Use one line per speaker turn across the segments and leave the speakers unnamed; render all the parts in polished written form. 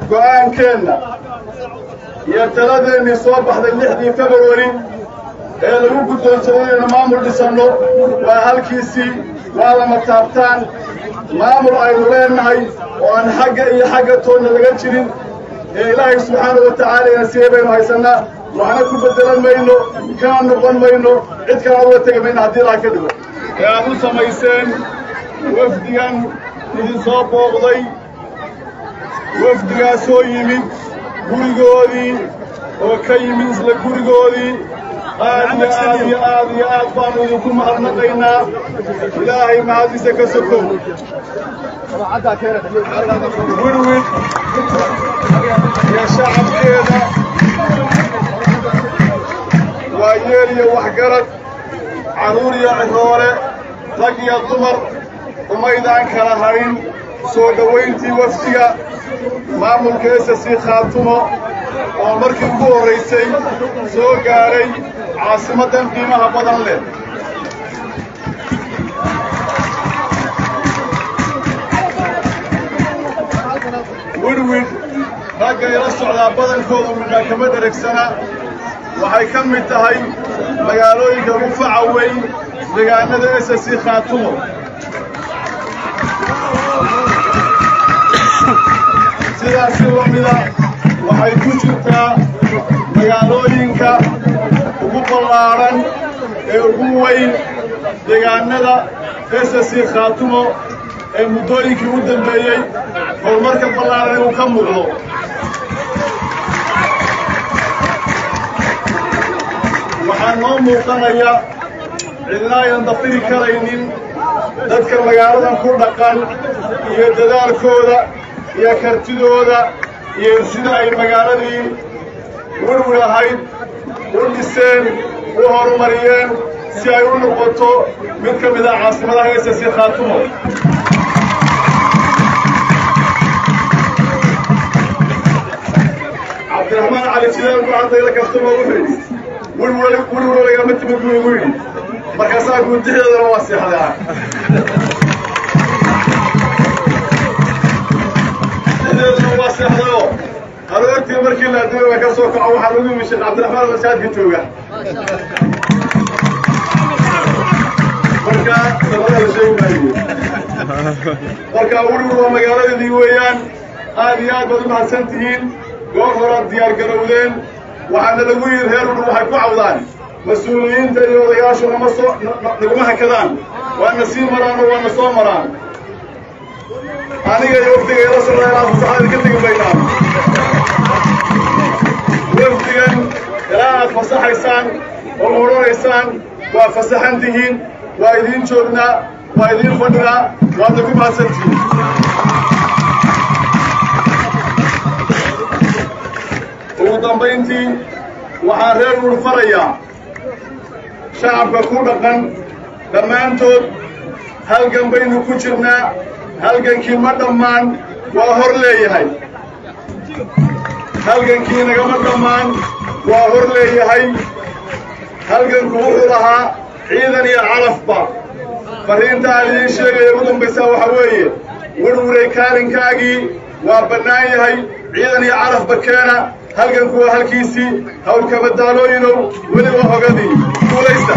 قوان كينا يتلذني صباح اللحدي فبروري لو كنت أسوي مامور لسانو وهالكيسي وعلى متابتان مامور أيضاً هاي وأن حاجة تونا لجتشرين إلهي سبحانه وتعالى يسيبين هايسنا وأنا كنت بدل ماينو كان نقول ماينو إذ كان أول تجمعين هديرا كده يا أبو سميسين وفديان نصاب وغضي وفديان سويمين غريغودي وكيمين سل غريغودي آدي بانو يكون مهرنقينا إلهي معادي سكسكم ورويد يا شعب كذا ويلي وحقرت عروري عثورة لقي الضمر وميدان كراهين سودوينتي وفتيا مامل كيسسي خاتمه ومركب بو رئيسي سو قاري عاصمة قيمها بدن له ورويد رقا يرسع على بدن كوضو من كما دركسنا waxay ka mid tahay magaalooyinka ugu faca weyn deegaanada SSC Khaatumo sidaas lamida waxay ku jirtaa magaalooyinka ugu ballaaran ee ugu weyn deegaanada SSC Khaatumo ee muddooyinkii u dambeeyay horumarka ballaaran uu ka muuqdo waxaan muuqanaya cidna aan dafiri karaynin dadka magaaladan ku dhaqan iyo dadaalkooda iyo kartidooda iyo sida ay magaaladii wurwurahayd u dhiseen u horumariyeen si ay u noqoto mid ka mid ah caasimadaha SSC Khaatumo Cabdiraxmaan Cali Jidaan ku cadayla Khaatumo wuxuu ورولي قامت بقولي مركزها قلت لي هذا رواسي هذا رواسي هذا هذا وقت المركز اللي أدري مركزوك أو حلوي مش عبد الرحمن الرشاد قلتوه مركز سبحان شيء بعيد مركز ورولي مجالات ديويان هذه بدون حسنتين جوهرات ديار جرودين وعند الوير هيرو waxay ku cawdaan mas'uuliyiinta iyo odayaashu naguma hakadaan waana sii maraan oo waana soo maraan aniga iyo waqtigeeda socdaan saxaad ka tagi baynaan waqtigan ilaa fasaxaysan oo waraysaan waa fasaxantihiin waa idin joognaa waa idin fadhiga waa ku maasantiin ودمبينتي وحرر ورفريا شعب كودا كان دمانتو هل جنبينو كوشرنا هل جنكي مدمان وهر لي هاي هل جنكي نجمع دمان وهر لي هاي هل جنكو لها عيدا يعرف با فرين تعالي شيء يقولون بيساو حويه وروري كارن كاجي وبناي هاي عيدا يعرف بكينا هل كان كوا هل كيسي هل كبدالوينو ولي وهجدي وليس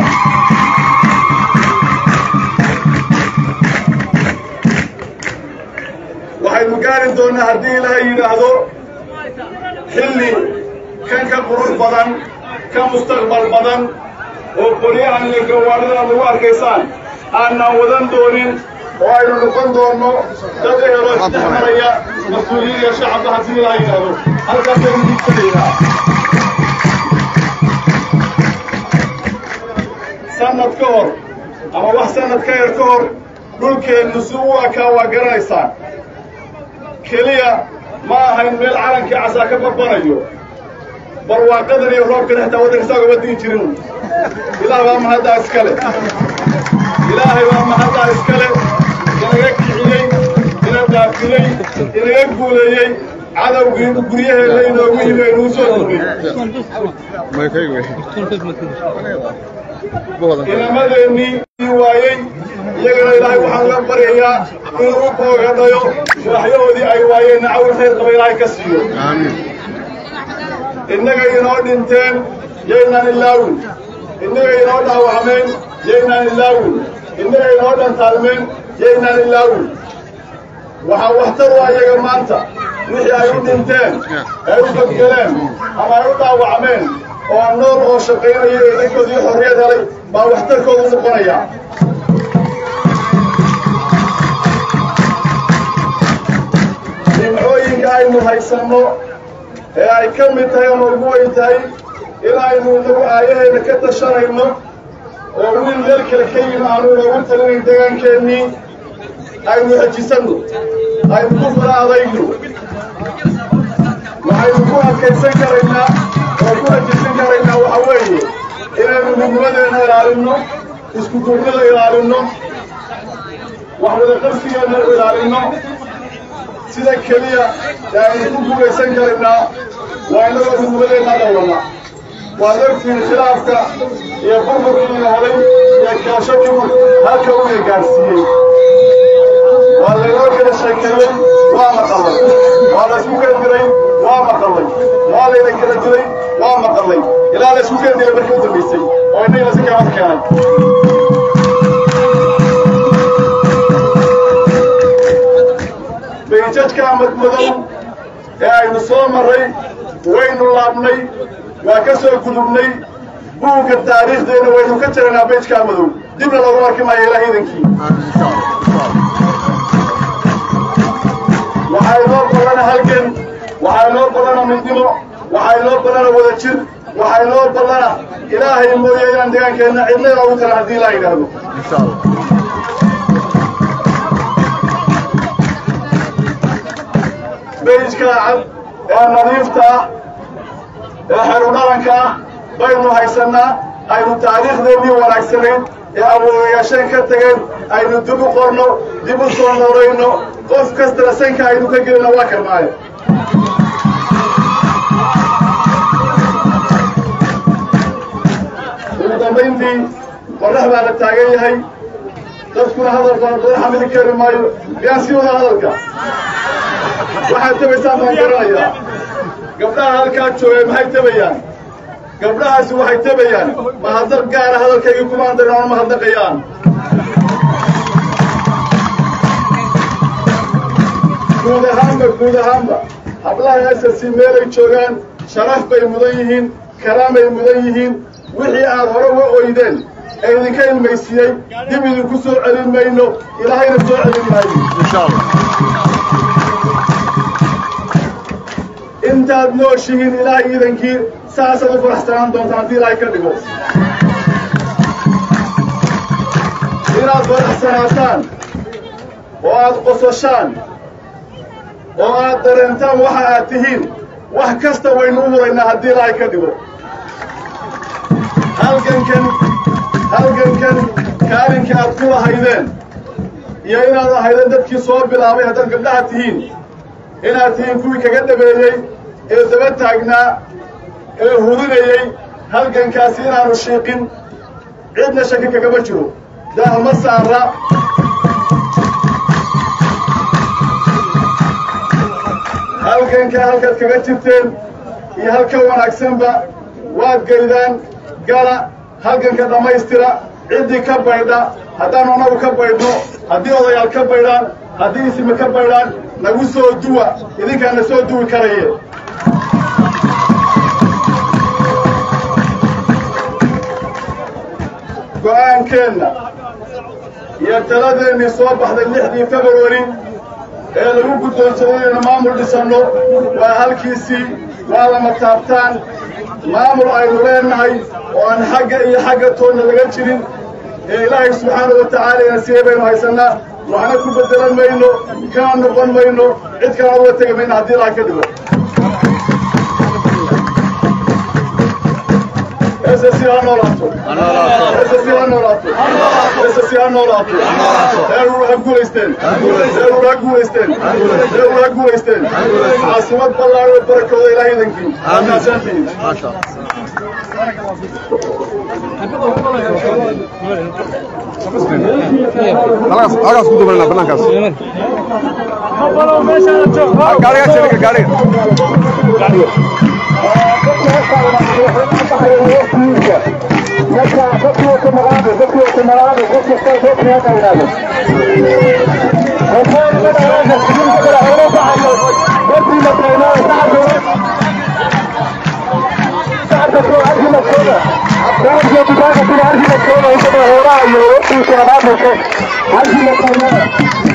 وحي مقارن دون هردي لها ينهضو حلي كان كقروح بدن كمستقبل بدن وقرية عن الجوارنا دوار كيسان أنا ودن دونين وأيضا نقول دونه ده يروح تحمليا مسؤولية شعب هذه لا ينهضو هل كان يمكننا سنة كور أما واحد سنة كير كور دولك النسوة كوا جرايسان كليا ما هين ميل علن كعساك ببريو بروا قدر يهرب كده حتى ودك ساق ودين يشيلون إلهي ما هذا إسكاله إلهي ما هذا إسكاله إنك يحيي إنك دافلي إنك يقولي عدو قريه اللي يدوي اللي ينوسون ما يكيوي inamadeenii waayey iyagana ilaahay waxaan la baryayaa inuu boogadhayo sharaxyahoodii ay waayeen nacawi khayr qaba ilaahay ka siiyo innaga inoo dhinteen yaynaan ilaawin innaga inoo dhaawacmeen yaynaan ilaawin innaga inoo dhantaalmeen yaynaan ilaawin waxaa waxtar u ayaga maanta wixii ay u dhinteen ay u badgeleen ama ay u dhaawacmeen oo nool oo shaqaynaya ee dadkoodii xorriyad helay baa waxtarkooda u noqonaya nimcooyinka aynu haysanno ee ay ka mid tahay ama ugu weyn tahay inaynu inagu aayahayna ka tashanayno oo wiil meel kale ka yimi aanu inoogu talinayn deegaankeenii aynu xejisanno aynu ku fara adayno waxaynu ku adkaysan karaynaa oo ku xejisan karaynaa waxa weeye inaynu midnimadeena ilaalinno isku duubnida ilaalinno wax wada qarsigeenna ilaalinno sida keliya ee aynu ku guulaysan karaynaa waa inagoo midnimadeenna dhowrana waad ogtiin khilaafka iyo burburkiina helay iyo kaashadiibu halka uga gaarsiiyey waa laynoo kala sheekeeyey waa maqallay waa laysku keendiray waa maqallay waa layna kala dilay waa maqallay ilaa laysku keendilay markii u dambaysay oo innagana si kaamad keenay beejajka madmadow ee aynu soo marray waynu laabnay waa ka soo gudubnay buugga taariikhdeena waynu ka jaraynaa beejkaa madow dibna loogu arki maayo ilaah iidankii waxaa inoo ballana halgan waxaa inoo ballana midnimo waxaa inoo ballana wada jir waxaa inoo ballana ilaahay mooye inaan deegaankeenna cidnayna ugu talan haddii ilaa yidhaahdo beejkaa cad ee nadiifta ah ee xeru dhalanka ah baynu haysannaa aynu taariikhdeennii wanaagsanayn ee awoodayaasheen ka tageen aynu dib u qorno dib u soo noorayno qof kastana sanka aynu ka gelina waa karmaayo ugu dambayntii qorrax baa la taagan yahay dadkuna hadalka badan xamili kari maayo miyaan sii wada hadalka waxaad tabaysaan baan garanayaa gabdhaha halkaa joogay maxay tabayaan gabdhahaasi waxay tabayaan mahadnaq gaara hadalkaygii kuma andarin oona mahadnaqayaan guud ahaanba hablaha SSC meelay joogaan sharaf bay mudan yihiin karaamay mudan yihiin wixii aad hore uga oydeen ee idinka ilmaysiiyey dib idinku soo celin mayno ilaahayna soo celin maayo insha allah intaad nooshihiin ilaahay iidankii saasaad u faraxsanaan doontaan haddii ilaahay ka dhigo inaad faraxsanaataan oo aad qososhaan oo aad dareentaan waxa aad tihiin wax kasta waynu u huraynaa haddii ilaahay ka dhigo halgankan kaalinka aad ku lahaydeen iyo inaad ahaydeen dadkii soo bilaabay haddaad gabdhaha tihiin inaad tihiin kuwii kaga dhabeeyey ee daba taagnaa ee hudinayey halgankaasi inaanu shiiqin cidna shaki kagama jiro daahma saara halganka halkaad kaga jirteen iyo halka wanaagsanba waad gaydaan gala halganka dhammaystira ciddii ka baydha haddaanu annagu ka baydhno haddii odayaal ka baydhaan haddii ismi ka baydhaan nagu soo duwa idinkaana soo duwi karaye go'aankeenna iyo taladeennii soo baxday 6dii February ee lagu guddoonsaday inaynu maamul dhisanno waa halkiisii waa lama taabtaan maamul aynu leenahay oo aan xagga iyo xagga toonna laga jirin ee ilaahay subxaanahu wa tacaala ina siiyey baynu haysannaa waxna ku beddelan mayno kana noqon mayno cid kalena uga tegi mayno haddii ilaahay ka dhigo SSC ha noolaato SSC ha noolaato SSC ha noolaato reerur ha guulaysteen reerur ha guulaysteen reerur ha guulaysteen caasimad ballaaran oo barakooda ilaahay idinkii aaminsantiin maasha
خلاص كنتوا بلنا بلانكاس قاري قاري قاري
Gracias.